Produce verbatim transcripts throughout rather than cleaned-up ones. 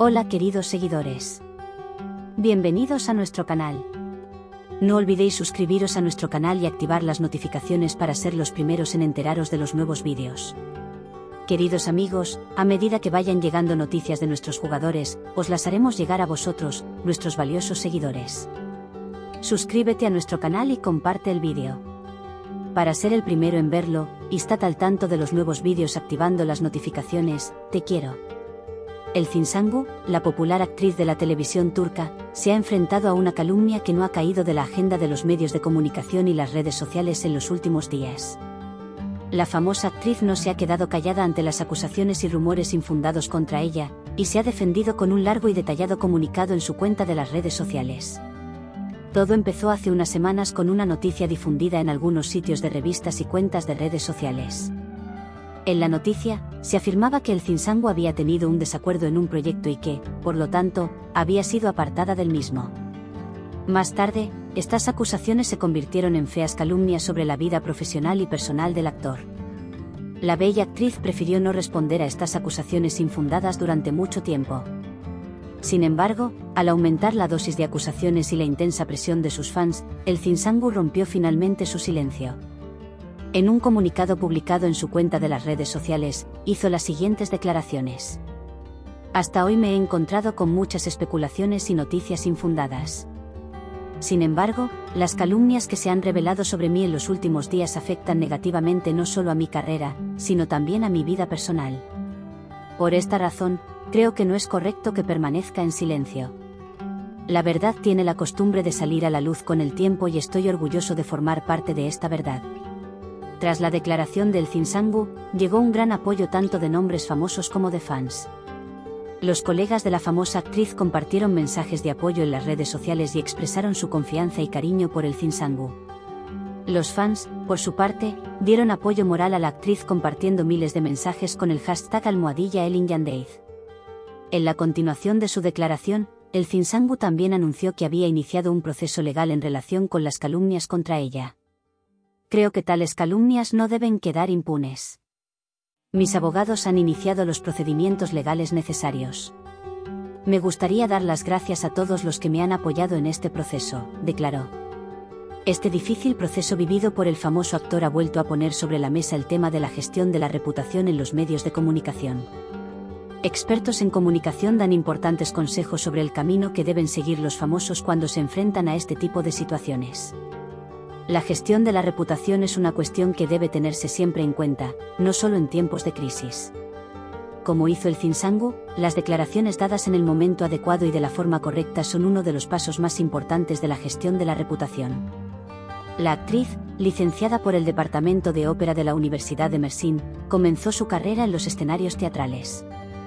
Hola queridos seguidores. Bienvenidos a nuestro canal. No olvidéis suscribiros a nuestro canal y activar las notificaciones para ser los primeros en enteraros de los nuevos vídeos. Queridos amigos, a medida que vayan llegando noticias de nuestros jugadores, os las haremos llegar a vosotros, nuestros valiosos seguidores. Suscríbete a nuestro canal y comparte el vídeo. Para ser el primero en verlo, y estar al tanto de los nuevos vídeos activando las notificaciones, te quiero. Elçin Sangu, la popular actriz de la televisión turca, se ha enfrentado a una calumnia que no ha caído de la agenda de los medios de comunicación y las redes sociales en los últimos días. La famosa actriz no se ha quedado callada ante las acusaciones y rumores infundados contra ella, y se ha defendido con un largo y detallado comunicado en su cuenta de las redes sociales. Todo empezó hace unas semanas con una noticia difundida en algunos sitios de revistas y cuentas de redes sociales. En la noticia, se afirmaba que Elçin Sangu había tenido un desacuerdo en un proyecto y que, por lo tanto, había sido apartada del mismo. Más tarde, estas acusaciones se convirtieron en feas calumnias sobre la vida profesional y personal del actor. La bella actriz prefirió no responder a estas acusaciones infundadas durante mucho tiempo. Sin embargo, al aumentar la dosis de acusaciones y la intensa presión de sus fans, Elçin Sangu rompió finalmente su silencio. En un comunicado publicado en su cuenta de las redes sociales, hizo las siguientes declaraciones. Hasta hoy me he encontrado con muchas especulaciones y noticias infundadas. Sin embargo, las calumnias que se han revelado sobre mí en los últimos días afectan negativamente no solo a mi carrera, sino también a mi vida personal. Por esta razón, creo que no es correcto que permanezca en silencio. La verdad tiene la costumbre de salir a la luz con el tiempo y estoy orgulloso de formar parte de esta verdad. Tras la declaración de Elçin Sangu, llegó un gran apoyo tanto de nombres famosos como de fans. Los colegas de la famosa actriz compartieron mensajes de apoyo en las redes sociales y expresaron su confianza y cariño por Elçin Sangu. Los fans, por su parte, dieron apoyo moral a la actriz compartiendo miles de mensajes con el hashtag almohadilla Elin Yandeith. En la continuación de su declaración, Elçin Sangu también anunció que había iniciado un proceso legal en relación con las calumnias contra ella. Creo que tales calumnias no deben quedar impunes. Mis abogados han iniciado los procedimientos legales necesarios. Me gustaría dar las gracias a todos los que me han apoyado en este proceso, declaró. Este difícil proceso vivido por el famoso actor ha vuelto a poner sobre la mesa el tema de la gestión de la reputación en los medios de comunicación. Expertos en comunicación dan importantes consejos sobre el camino que deben seguir los famosos cuando se enfrentan a este tipo de situaciones. La gestión de la reputación es una cuestión que debe tenerse siempre en cuenta, no solo en tiempos de crisis. Como hizo Elçin Sangu, las declaraciones dadas en el momento adecuado y de la forma correcta son uno de los pasos más importantes de la gestión de la reputación. La actriz, licenciada por el Departamento de Ópera de la Universidad de Mersin, comenzó su carrera en los escenarios teatrales.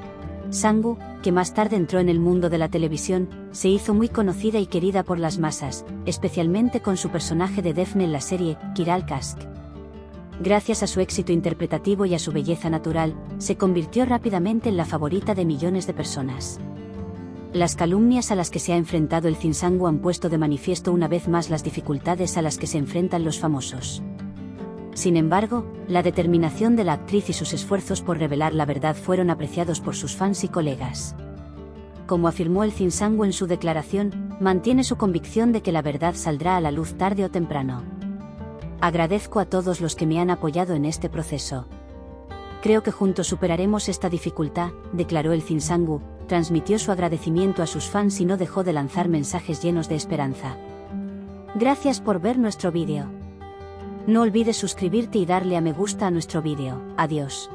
Sangu, que más tarde entró en el mundo de la televisión, se hizo muy conocida y querida por las masas, especialmente con su personaje de Defne en la serie Kiral Kask. Gracias a su éxito interpretativo y a su belleza natural, se convirtió rápidamente en la favorita de millones de personas. Las calumnias a las que se ha enfrentado Elçin Sangu han puesto de manifiesto una vez más las dificultades a las que se enfrentan los famosos. Sin embargo, la determinación de la actriz y sus esfuerzos por revelar la verdad fueron apreciados por sus fans y colegas. Como afirmó Elçin Sangu en su declaración, mantiene su convicción de que la verdad saldrá a la luz tarde o temprano. Agradezco a todos los que me han apoyado en este proceso. Creo que juntos superaremos esta dificultad, declaró Elçin Sangu, transmitió su agradecimiento a sus fans y no dejó de lanzar mensajes llenos de esperanza. Gracias por ver nuestro vídeo. No olvides suscribirte y darle a me gusta a nuestro vídeo. Adiós.